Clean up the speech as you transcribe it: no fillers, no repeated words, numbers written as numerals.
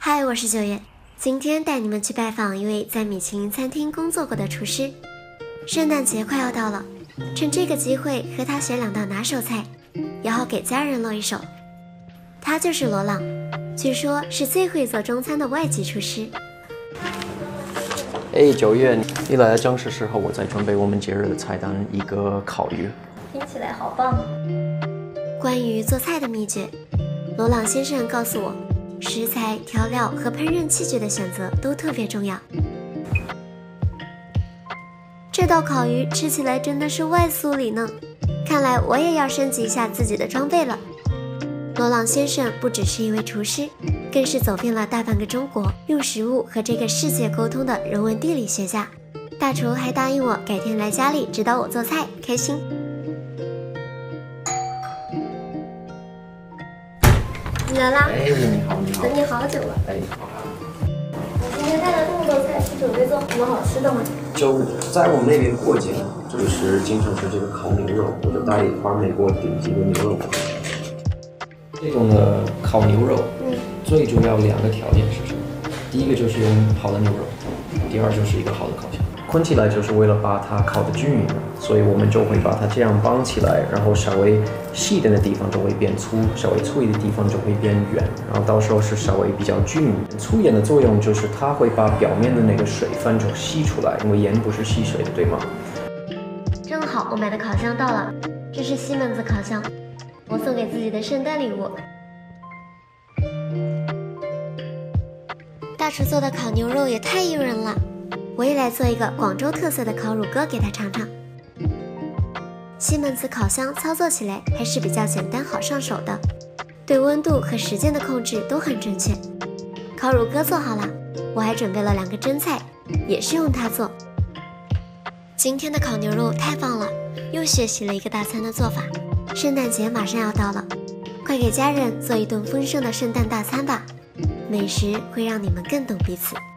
嗨，我是九月，今天带你们去拜访一位在米其林餐厅工作过的厨师。圣诞节快要到了，趁这个机会和他学2道拿手菜，也好给家人露一手。他就是罗朗，据说是最会做中餐的外籍厨师。 9月，你来的正是时候，我在准备我们节日的菜单，一个烤鱼。 听起来好棒。关于做菜的秘诀，罗朗先生告诉我，食材、调料和烹饪器具的选择都特别重要。这道烤鱼吃起来真的是外酥里嫩，看来我也要升级一下自己的装备了。罗朗先生不只是一位厨师，更是走遍了大半个中国，用食物和这个世界沟通的人文地理学家。大厨还答应我改天来家里指导我做菜，开心。你来啦！ 你好， 等你好久了。我今天带了这么多菜，是准备做什么好吃的吗？ 就在我们那边过节，就是经常吃这个烤牛肉，我就带一块美国顶级的牛肉。这种的烤牛肉，最主要2个条件是什么？第一个就是用好的牛肉，第二就是一个好的烤箱。捆起来就是为了把它烤得均匀，所以我们就会把它这样绑起来，然后稍微细一点的地方就会变粗，稍微粗一点的地方就会变圆，然后到时候是稍微比较均匀。粗盐的作用就是它会把表面的那个水分就吸出来，因为盐不是吸水的，对吗？ 正好我买的烤箱到了，这是西门子烤箱，我送给自己的圣诞礼物。大厨做的烤牛肉也太诱人了，我也来做一个广州特色的烤乳鸽给他尝尝。西门子烤箱操作起来还是比较简单好上手的，对温度和时间的控制都很准确。烤乳鸽做好了，我还准备了2个蒸菜，也是用它做。今天的烤牛肉太棒了，又学习了一个大餐的做法。圣诞节马上要到了，快给家人做一顿丰盛的圣诞大餐吧，美食会让你们更懂彼此。